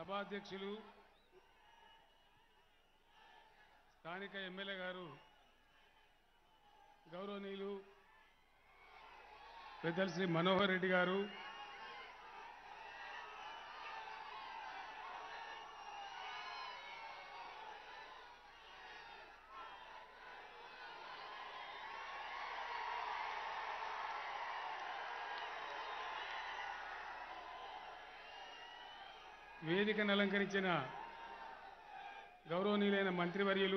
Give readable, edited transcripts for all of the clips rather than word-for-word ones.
సభాధ్యక్షులు స్థానిక ఎమ్మెల్యే గారు గౌరవనీయులు పెద్దలు శ్రీ మనోహర్ రెడ్డి గారు, వేదికను అలంకరించిన గౌరవనీయులైన మంత్రివర్యులు,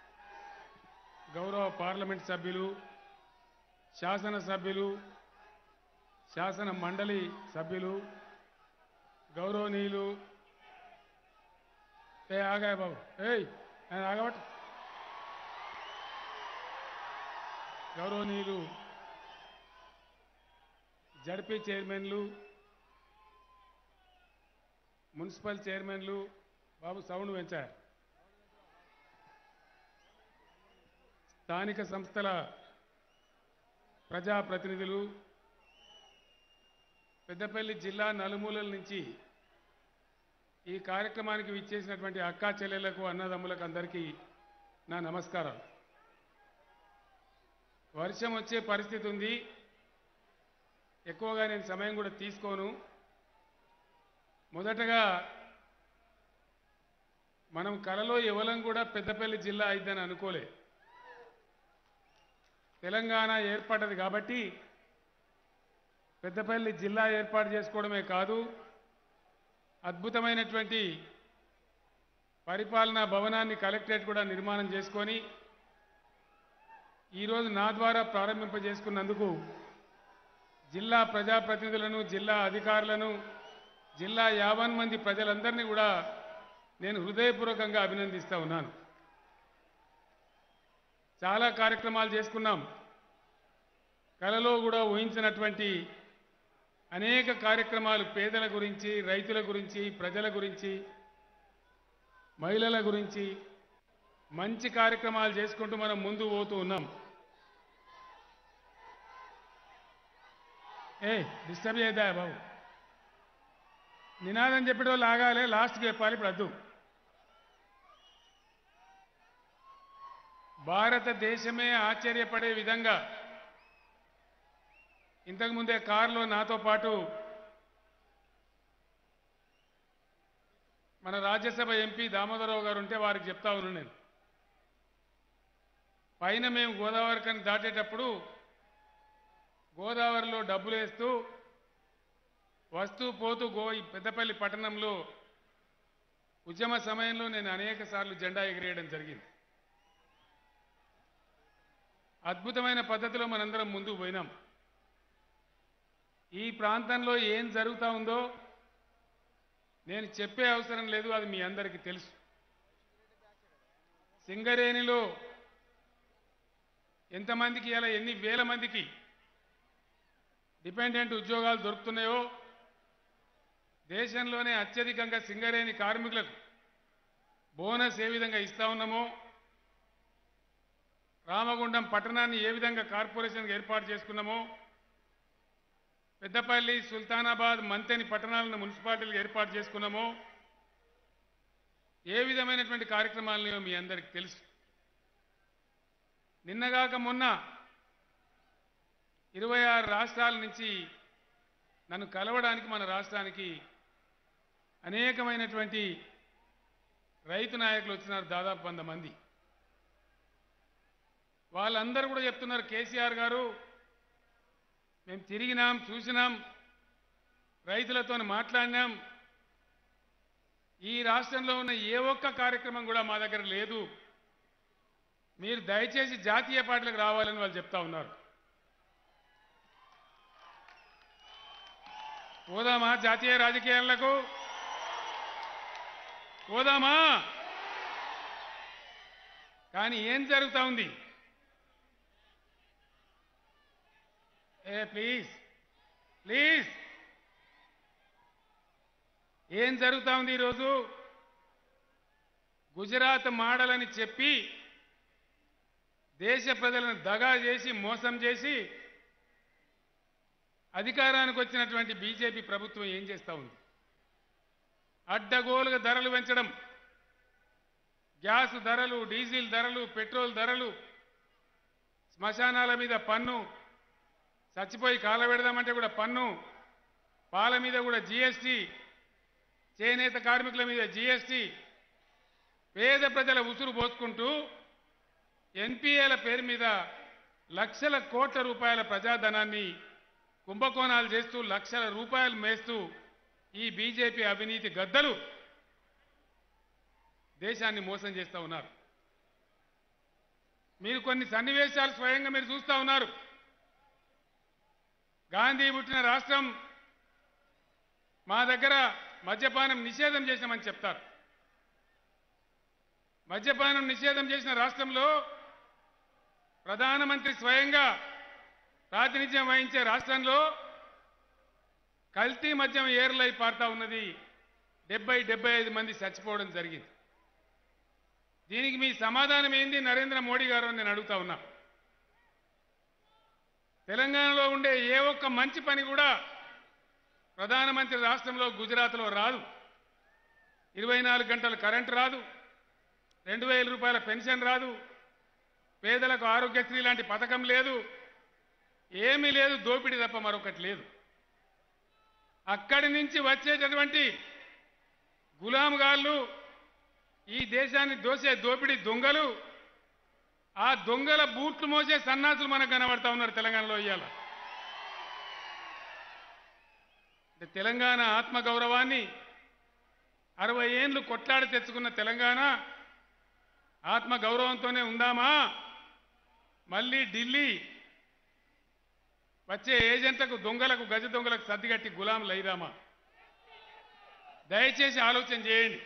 గౌరవ పార్లమెంట్ సభ్యులు, శాసనసభ్యులు, శాసన మండలి సభ్యులు, గౌరవనీయులు ఆగాయ బాబు ఆగబట్ గౌరవనీయులు జడ్పీ చైర్మన్లు, మున్సిపల్ చైర్మన్లు, బాబు సౌండ్ పెంచారు, స్థానిక సంస్థల ప్రజాప్రతినిధులు, పెద్దపల్లి జిల్లా నలుమూలల నుంచి ఈ కార్యక్రమానికి విచ్చేసినటువంటి అక్కా చెల్లెళ్లకు, అన్నదమ్ములకు అందరికీ నా నమస్కారం. వర్షం వచ్చే పరిస్థితి ఉంది, ఎక్కువగా నేను సమయం కూడా తీసుకోను. మొదటగా మనం కలలో ఎవలం కూడా పెద్దపల్లి జిల్లా అయిద్దని అనుకోలే. తెలంగాణ ఏర్పడ్డది కాబట్టి పెద్దపల్లి జిల్లా ఏర్పాటు చేసుకోవడమే కాదు, అద్భుతమైనటువంటి పరిపాలనా భవనాన్ని కలెక్టరేట్ కూడా నిర్మాణం చేసుకొని ఈరోజు నా ద్వారా ప్రారంభింపజేసుకున్నందుకు జిల్లా ప్రజాప్రతినిధులను, జిల్లా అధికారులను, జిల్లా 50 మంది ప్రజలందరినీ కూడా నేను హృదయపూర్వకంగా అభినందిస్తా ఉన్నాను. చాలా కార్యక్రమాలు చేసుకున్నాం. కలలో కూడా ఊహించినటువంటి అనేక కార్యక్రమాలు పేదల గురించి, రైతుల గురించి, ప్రజల గురించి, మహిళల గురించి మంచి కార్యక్రమాలు చేసుకుంటూ మనం ముందు పోతూ ఉన్నాం. డిస్టర్బ్ చేద్దా బాబు, నినాదం చెప్పేటోళ్ళు ఆగాలి, లాస్ట్కి చెప్పాలి. ఇప్పుడు వద్దు. భారతదేశమే ఆశ్చర్యపడే విధంగా ఇంతకుముందే కారులో నాతో పాటు మన రాజ్యసభ ఎంపీ దామోదరరావు గారు ఉంటే వారికి చెప్తా ఉన్నాను నేను. పైన మేము గోదావరికని దాటేటప్పుడు గోదావరిలో డబ్బులు వేస్తూ వస్తూ పోతూ పెద్దపల్లి పట్టణంలో ఉద్యమ సమయంలో నేను అనేక సార్లు జెండా ఎగిరేయడం జరిగింది. అద్భుతమైన పద్ధతిలో మనందరం ముందుకు పోయినాం. ఈ ప్రాంతంలో ఏం జరుగుతూ ఉందో నేను చెప్పే అవసరం లేదు, అది మీ అందరికీ తెలుసు. సింగరేణిలో ఎంతమందికి, ఇలా ఎన్ని వేల మందికి డిపెండెంట్ ఉద్యోగాలు దొరుకుతున్నాయో, దేశంలోనే అత్యధికంగా సింగరేణి కార్మికులకు బోనస్ ఏ విధంగా ఇస్తా ఉన్నామో, రామగుండం పట్టణాన్ని ఏ విధంగా కార్పొరేషన్గా ఏర్పాటు చేసుకున్నామో, పెద్దపల్లి, సుల్తానాబాద్, మంతెని పట్టణాలను మున్సిపాలిటీలు ఏర్పాటు చేసుకున్నామో, ఏ విధమైనటువంటి కార్యక్రమాలను మీ అందరికీ తెలుసు. నిన్నగాక మొన్న 26 రాష్ట్రాల నుంచి నన్ను కలవడానికి మన రాష్ట్రానికి అనేకమైనటువంటి రైతు నాయకులు వచ్చినారు, దాదాపు 100 మంది. వాళ్ళందరూ కూడా చెప్తున్నారు, కేసీఆర్ గారు మేము తిరిగినాం, చూసినాం, రైతులతో మాట్లాడినాం, ఈ రాష్ట్రంలో ఉన్న ఏ ఒక్క కార్యక్రమం కూడా మా దగ్గర లేదు, మీరు దయచేసి జాతీయ పార్టీలకు రావాలని వాళ్ళు చెప్తా ఉన్నారు. పోదామా జాతీయ రాజకీయాలకు? పోదామా? కానీ ఏం జరుగుతూ ఉంది? ప్లీజ్ ప్లీజ్, ఏం జరుగుతూ ఉంది ఈరోజు? గుజరాత్ మోడల్ అని చెప్పి దేశ ప్రజలను దగా చేసి, మోసం చేసి అధికారానికి వచ్చినటువంటి బీజేపీ ప్రభుత్వం ఏం చేస్తూ ఉంది? అడ్డగోలుగా ధరలు పెంచడం, గ్యాస్ ధరలు, డీజిల్ ధరలు, పెట్రోల్ ధరలు, శ్మశానాల మీద పన్ను, చచ్చిపోయి కాలబెడదామంటే కూడా పన్ను, పాల మీద కూడా జీఎస్టీ, చేనేత కార్మికుల మీద జీఎస్టీ, పేద ప్రజల ఉసురు పోసుకుంటూ ఎన్పిఏల పేరు మీద లక్షల కోట్ల రూపాయల ప్రజాధనాన్ని కుంభకోణాలు చేస్తూ లక్షల రూపాయలు మేస్తూ ఈ బీజేపీ అవినీతి గద్దలు దేశాన్ని మోసం చేస్తూ ఉన్నారు. మీరు కొన్ని సన్నివేశాలు స్వయంగా మీరు చూస్తూ ఉన్నారు. గాంధీ పుట్టిన రాష్ట్రం, మా దగ్గర మద్యపానం నిషేధం చేసినామని చెప్తారు. మద్యపానం నిషేధం చేసిన రాష్ట్రంలో ప్రధానమంత్రి స్వయంగా ప్రాతినిధ్యం వహించే రాష్ట్రంలో కల్తీ మద్యం ఏర్లై పారుతా ఉన్నది. 70-75 మంది చచ్చిపోవడం జరిగింది. దీనికి మీ సమాధానం ఏంది నరేంద్ర మోడీ గారు అని నేను అడుగుతా ఉన్నా. తెలంగాణలో ఉండే ఏ ఒక్క మంచి పని కూడా ప్రధానమంత్రి రాష్ట్రంలో గుజరాత్లో రాదు. 24 గంటలు కరెంటు రాదు, 2000 రూపాయల పెన్షన్ రాదు, పేదలకు ఆరోగ్యశ్రీ లాంటి పథకం లేదు, ఏమీ లేదు, దోపిడీ తప్ప మరొకటి లేదు. అక్కడి నుంచి వచ్చేటటువంటి గులాంగాళ్ళు, ఈ దేశాన్ని దోసే దోపిడీ దొంగలు, ఆ దొంగల బూట్లు మోసే సన్నాసులు మనకు కనబడతా ఉన్నారు తెలంగాణలో ఇవాళ. తెలంగాణ ఆత్మగౌరవాన్ని 60 ఏండ్లు కొట్లాడి తెచ్చుకున్న తెలంగాణ ఆత్మగౌరవంతోనే ఉందామా? మళ్ళీ ఢిల్లీ వచ్చే ఏజెంట్లకు, దొంగలకు, గజ దొంగలకు సర్దిగట్టి గులాంలు అయిదామా? దయచేసి ఆలోచన చేయండి.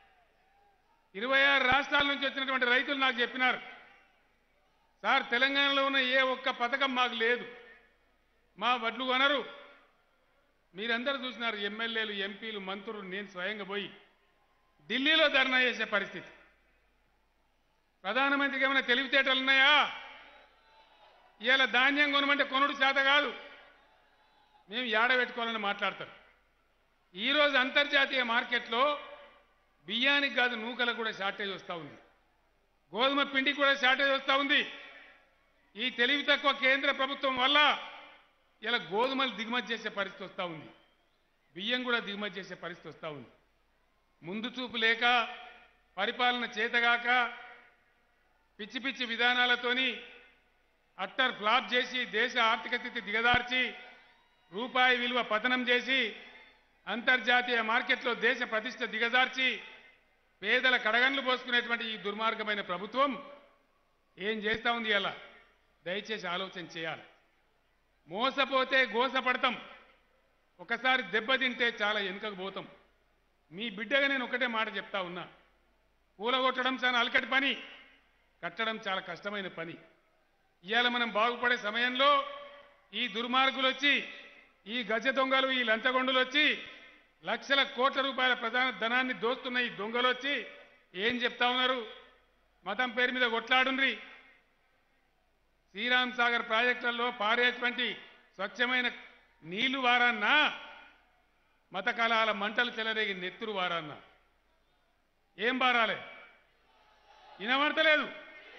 26 రాష్ట్రాల నుంచి వచ్చినటువంటి రైతులు నాకు చెప్పినారు, సార్ తెలంగాణలో ఉన్న ఏ ఒక్క పథకం మాకు లేదు, మా వడ్లు కొనరు. మీరందరూ చూసినారు, ఎమ్మెల్యేలు, ఎంపీలు, మంత్రులు, నేను స్వయంగా పోయి ఢిల్లీలో ధర్నా చేసే పరిస్థితి. ప్రధానమంత్రికి ఏమైనా తెలివితేటలు ఉన్నాయా? ఇవాళ ధాన్యం కొనమంటే కొనుడు చేత కాదు, మేము ఏడబెట్టుకోవాలని మాట్లాడతారు. ఈరోజు అంతర్జాతీయ మార్కెట్లో బియ్యానికి కాదు నూకలకు కూడా షార్టేజ్ వస్తూ ఉంది, గోధుమ పిండికి కూడా షార్టేజ్ వస్తూ ఉంది. ఈ తెలివి తక్కువ కేంద్ర ప్రభుత్వం వల్ల ఇలా గోధుమలు దిగుమతి చేసే పరిస్థితి వస్తూ ఉంది, బియ్యం కూడా దిగుమతి చేసే పరిస్థితి వస్తూ ఉంది. ముందు చూపు లేక, పరిపాలన చేతగాక, పిచ్చి పిచ్చి విధానాలతోని అట్టర్ ఫ్లాప్ చేసి దేశ ఆర్థిక స్థితి దిగదార్చి రూపాయి విలువ పతనం చేసి అంతర్జాతీయ మార్కెట్లో దేశ ప్రతిష్ట దిగజార్చి పేదల కడగండ్లు పోసుకునేటువంటి ఈ దుర్మార్గమైన ప్రభుత్వం ఏం చేస్తూ ఉంది? అలా దయచేసి ఆలోచన చేయాలి. మోసపోతే గోసపడతాం, ఒకసారి దెబ్బతింటే చాలా వెనుకకు పోతాం. మీ బిడ్డగా నేను ఒకటే మాట చెప్తా ఉన్నా, కూలగొట్టడం చాలా అలకటి పని, కట్టడం చాలా కష్టమైన పని. ఇవాళ మనం బాగుపడే సమయంలో ఈ దుర్మార్గులు వచ్చి, ఈ గజ దొంగలు, ఈ లంచగొండులు వచ్చి లక్షల కోట్ల రూపాయల ప్రధాన ధనాన్ని దోస్తున్న ఈ దొంగలు వచ్చి ఏం చెప్తా ఉన్నారు? మతం పేరు మీద కొట్లాడుండ్రి, శ్రీరామ్ సాగర్ ప్రాజెక్టులలో పారేటువంటి స్వచ్ఛమైన నీళ్లు వారాన్నా, మత కళాల మంటలు చెలరేగి నెత్తురు వారాన్నా? ఏం బారాలే? వినబడతలేదు.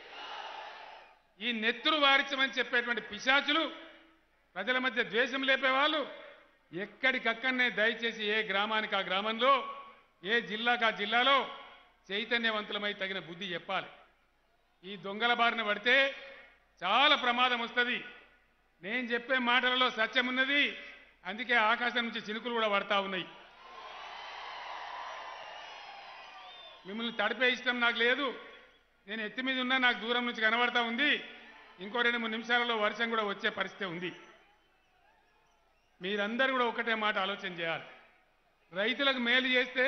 ఈ నెత్తురు వారించమని చెప్పేటువంటి పిశాచులు, ప్రజల మధ్య ద్వేషం లేపేవాళ్ళు ఎక్కడికక్కడనే దయచేసి ఏ గ్రామానికి ఆ గ్రామంలో, ఏ జిల్లాకు ఆ జిల్లాలో చైతన్యవంతులమై తగిన బుద్ధి చెప్పాలి. ఈ దొంగల బారిన పడితే చాలా ప్రమాదం వస్తుంది. నేను చెప్పే మాటలలో సత్యం ఉన్నది, అందుకే ఆకాశం నుంచి చినుకులు కూడా పడతా ఉన్నాయి. మిమ్మల్ని తడిపే ఇష్టం నాకు లేదు, నేను ఎత్తి మీద ఉన్నా నాకు దూరం నుంచి కనబడతా ఉంది. ఇంకో 2-3 నిమిషాలలో వర్షం కూడా వచ్చే పరిస్థితి ఉంది. మీరందరూ కూడా ఒకటే మాట ఆలోచన చేయాలి. రైతులకు మేలు చేస్తే,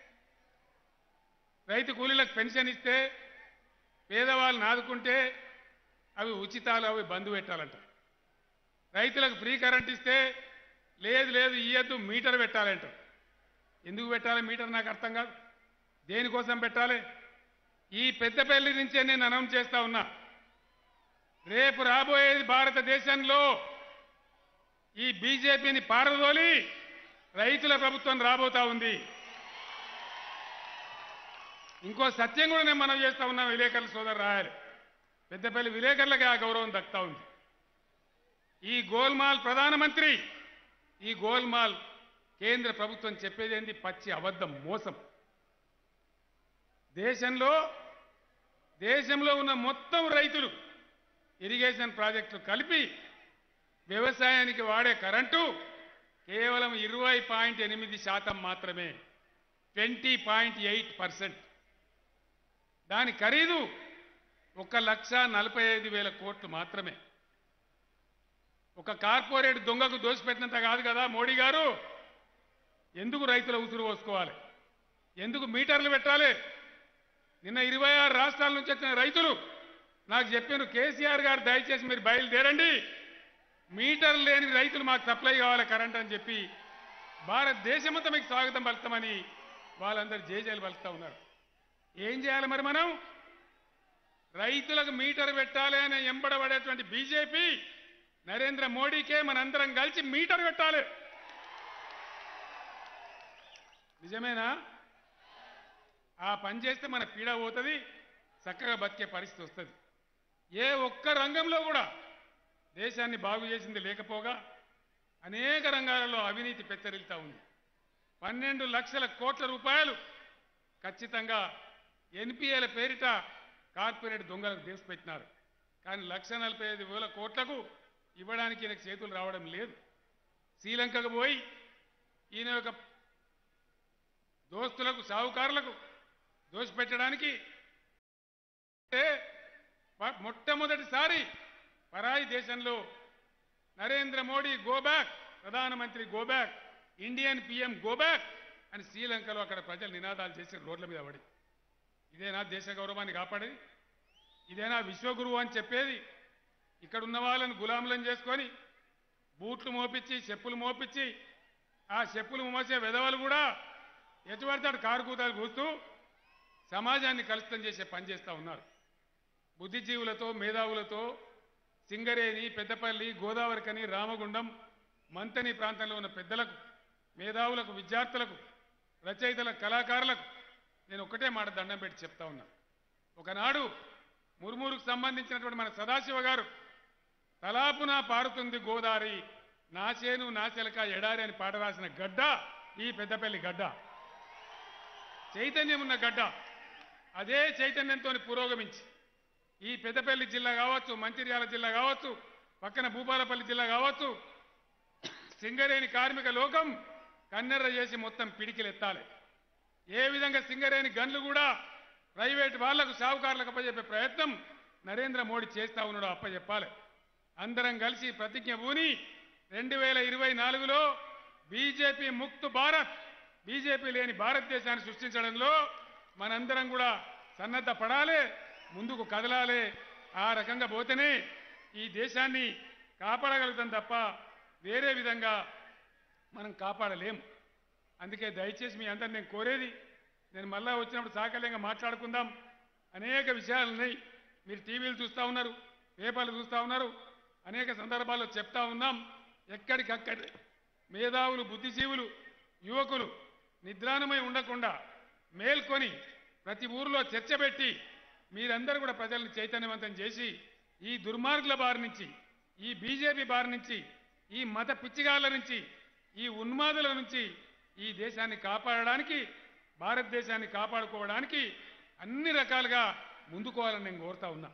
రైతు కూలీలకు పెన్షన్ ఇస్తే, పేదవాళ్ళని ఆదుకుంటే అవి ఉచితాలు, అవి బంధు పెట్టాలంట. రైతులకు ఫ్రీ కరెంట్ ఇస్తే లేదు లేదు ఇయ్యద్దు, మీటర్ పెట్టాలంట. ఎందుకు పెట్టాలి మీటర్ నాకు అర్థం కాదు. దేనికోసం పెట్టాలి? ఈ పెద్దపల్లి నుంచే నేను అనౌన్స్ చేస్తా ఉన్నా, రేపు రాబోయేది భారతదేశంలో ఈ బీజేపీని పారదోలి రైతుల ప్రభుత్వం రాబోతా ఉంది. ఇంకో సత్యం కూడా నేను మనం చేస్తా ఉన్నా, విలేకరుల సోదరు రాయాలి. పెద్దపల్లి విలేకరులకి ఆ గౌరవం దక్కుతా ఉంది. ఈ గోల్మాల్ ప్రధానమంత్రి, ఈ గోల్మాల్ కేంద్ర ప్రభుత్వం చెప్పేదేంది పచ్చి అబద్ధం, మోసం. దేశంలో ఉన్న మొత్తం రైతులు ఇరిగేషన్ ప్రాజెక్టులు కలిపి వ్యవసాయానికి వాడే కరెంటు కేవలం 20.8% మాత్రమే, 20.8%. దాని ఖరీదు 1,45,000 కోట్లు మాత్రమే. ఒక కార్పొరేట్ దొంగకు దోసిపెట్టినంత కాదు కదా మోడీ గారు. ఎందుకు రైతుల ఉసురు పోసుకోవాలి? ఎందుకు మీటర్లు పెట్టాలి? నిన్న 26 రాష్ట్రాల నుంచి వచ్చిన రైతులు నాకు చెప్పారు, కేసీఆర్ గారు దయచేసి మీరు బయలుదేరండి, మీటర్లు లేని రైతులు మాకు సప్లై కావాలి కరెంట్ అని చెప్పి భారతదేశమంతా మీకు స్వాగతం పలుకుతామని వాళ్ళందరూ జేజేలు పలుకుతా ఉన్నారు. ఏం చేయాలి మరి మనం? రైతులకు మీటర్ పెట్టాలి అని ఎంబడబడేటువంటి బీజేపీ నరేంద్ర మోడీకే మనందరం కలిసి మీటర్ పెట్టాలి. నిజమేనా? ఆ పని చేస్తే మన పీడ పోతుంది, చక్కగా బతికే పరిస్థితి వస్తుంది. ఏ ఒక్క రంగంలో కూడా దేశాన్ని బాగు చేసింది లేకపోగా అనేక రంగాలలో అవినీతి పెచ్చరిల్తా ఉంది. 12 లక్షల కోట్ల రూపాయలు ఖచ్చితంగా ఎన్పిఏల పేరిట కార్పొరేట్ దొంగలకు దేశపెట్టినారు. కానీ 1,45,000 కోట్లకు ఇవ్వడానికి ఈయనకు చేతులు రావడం లేదు. శ్రీలంకకు పోయి ఈయన యొక్క దోస్తులకు, సాహుకారులకు దోషపెట్టడానికి మొట్టమొదటిసారి పరాయి దేశంలో నరేంద్ర మోడీ గో బ్యాక్, ప్రధానమంత్రి go back, Indian PM go back అని శ్రీలంకలో అక్కడ ప్రజలు నినాదాలు చేసి రోడ్ల మీద పడి, ఇదేనా దేశ గౌరవాన్ని కాపాడేది? ఇదేనా విశ్వగురువు అని చెప్పేది? ఇక్కడ ఉన్న వాళ్ళని గులాములను చేసుకొని బూట్లు మోపించి, చెప్పులు మోపించి, ఆ చెప్పులు మోసే వెధవలు కూడా ఎటువంటి కారు కూతాలు కూస్తూ సమాజాన్ని కలుషితం చేసే పని చేస్తూ ఉన్నారు. బుద్ధిజీవులతో, మేధావులతో సింగరేణి, పెద్దపల్లి, గోదావరికని, రామగుండం, మంతని ప్రాంతంలో ఉన్న పెద్దలకు, మేధావులకు, విద్యార్థులకు, రచయితలకు, కళాకారులకు నేను ఒకటే మాట దండం పెట్టి చెప్తా ఉన్నా. ఒకనాడు ముర్మూరుకు సంబంధించినటువంటి మన సదాశివ గారు తలాపున పారుతుంది గోదావరి, నాసేను నాచెలక ఎడారి అని పాట రాసిన గడ్డ ఈ పెద్దపల్లి గడ్డ. చైతన్యం ఉన్న గడ్డ. అదే చైతన్యంతో పురోగమించి ఈ పెద్దపల్లి జిల్లా కావచ్చు, మంచిర్యాల జిల్లా కావచ్చు, పక్కన భూపాలపల్లి జిల్లా కావచ్చు, సింగరేణి కార్మిక లోకం కన్నెర్ర చేసి మొత్తం పిడికిలెత్తాలి. ఏ విధంగా సింగరేణి గన్లు కూడా ప్రైవేట్ వాళ్లకు, సాహుకారులకు అప్పచెప్పే ప్రయత్నం నరేంద్ర మోడీ చేస్తా ఉన్నాడో అప్పచెప్పాలి. అందరం కలిసి ప్రతిజ్ఞ పూని 2024లో బీజేపీ ముక్త్ భారత్, బీజేపీ లేని భారతదేశాన్ని సృష్టించడంలో మనందరం కూడా సన్నద్ధ పడాలి, ముందుకు కదలాలి. ఆ రకంగా పోతేనే ఈ దేశాన్ని కాపాడగలుగుతాం తప్ప వేరే విధంగా మనం కాపాడలేం. అందుకే దయచేసి మీ అందరిని నేను కోరేది, నేను మళ్ళా వచ్చినప్పుడు సాకల్యంగా మాట్లాడుకుందాం. అనేక విషయాలు ఉన్నాయి. మీరు టీవీలు చూస్తూ ఉన్నారు, పేపర్లు చూస్తూ ఉన్నారు, అనేక సందర్భాల్లో చెప్తా ఉన్నాం. ఎక్కడికక్కడ మేధావులు, బుద్ధిజీవులు, యువకులు నిద్రాణమై ఉండకుండా మేల్కొని ప్రతి ఊరిలో చర్చ పెట్టి మీరందరూ కూడా ప్రజల్ని చైతన్యవంతం చేసి ఈ దుర్మార్గుల బారి నుంచి, ఈ బీజేపీ బారి నుంచి, ఈ మత పిచ్చిగాళ్ళ నుంచి, ఈ ఉన్మాదుల నుంచి ఈ దేశాన్ని కాపాడడానికి, భారతదేశాన్ని కాపాడుకోవడానికి అన్ని రకాలుగా ముందుకోవాలని నేను కోరుతా ఉన్నా.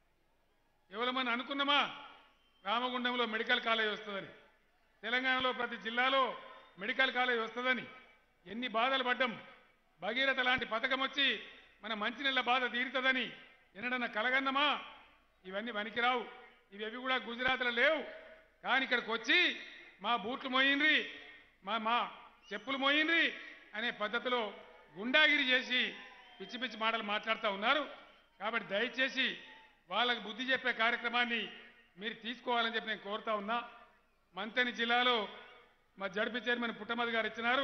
ఎవరమని అనుకున్నామా రామగుండంలో మెడికల్ కాలేజ్ వస్తుందని, తెలంగాణలో ప్రతి జిల్లాలో మెడికల్ కాలేజ్ వస్తుందని ఎన్ని బాధలు పడ్డం. భగీరథ లాంటి పథకం వచ్చి మన మంచినీళ్ళ బాధ తీరుతుందని ఎన్నడన్నా కలగన్నమా? ఇవన్నీ పనికిరావు. ఇవి కూడా గుజరాత్లో లేవు. కానీ ఇక్కడికి వచ్చి మా బూట్లు మోయిండ్రి, మా చెప్పులు మోయిండ్రి అనే పద్ధతిలో గుండాగిరి చేసి పిచ్చి పిచ్చి మాటలు మాట్లాడుతూ ఉన్నారు. కాబట్టి దయచేసి వాళ్ళకు బుద్ధి చెప్పే కార్యక్రమాన్ని మీరు తీసుకోవాలని చెప్పి నేను కోరుతా ఉన్నా. మంతని జిల్లాలో మా జడ్పీ చైర్మన్ పుట్టమది గారు ఇచ్చినారు.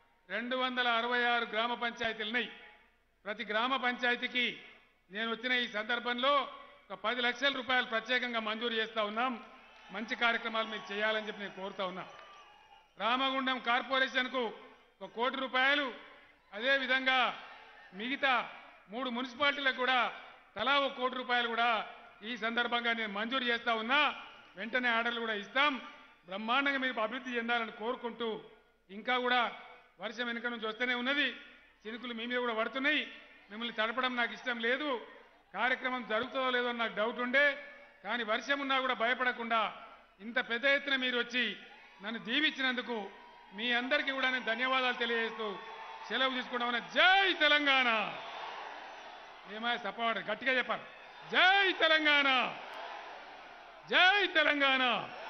266 గ్రామ పంచాయతీలు ఉన్నాయి. ప్రతి గ్రామ పంచాయతీకి నేను వచ్చిన ఈ సందర్భంలో ఒక 10 లక్షల రూపాయలు ప్రత్యేకంగా మంజూరు చేస్తూ ఉన్నాం. మంచి కార్యక్రమాలు మీరు చేయాలని చెప్పి నేను కోరుతా ఉన్నా. రామగుండం కార్పొరేషన్కు 1 కోటి రూపాయలు, అదేవిధంగా మిగతా 3 మున్సిపాలిటీలకు కూడా తలా ₹1 కోటి కూడా ఈ సందర్భంగా నేను మంజూరు చేస్తా ఉన్నా. వెంటనే ఆర్డర్లు కూడా ఇస్తాం. బ్రహ్మాండంగా మీరు అభివృద్ధి చెందాలని కోరుకుంటూ, ఇంకా కూడా వర్షం వెనుక నుంచి వస్తూనే ఉన్నది, చినుకులు మీ మీద కూడా పడుతున్నాయి. మిమ్మల్ని తడపడం నాకు ఇష్టం లేదు. కార్యక్రమం జరుగుతుందో లేదో నాకు డౌట్ ఉండే, కానీ వర్షం ఉన్నా కూడా భయపడకుండా ఇంత పెద్ద ఎత్తున మీరు వచ్చి నన్ను దీవించినందుకు మీ అందరికీ కూడా నేను ధన్యవాదాలు తెలియజేస్తూ సెలవు తీసుకుంటామని. జై తెలంగాణ. ఏమై సపోర్ట్ గట్టిగా చెప్పాలి. జై తెలంగాణ, జై తెలంగాణ.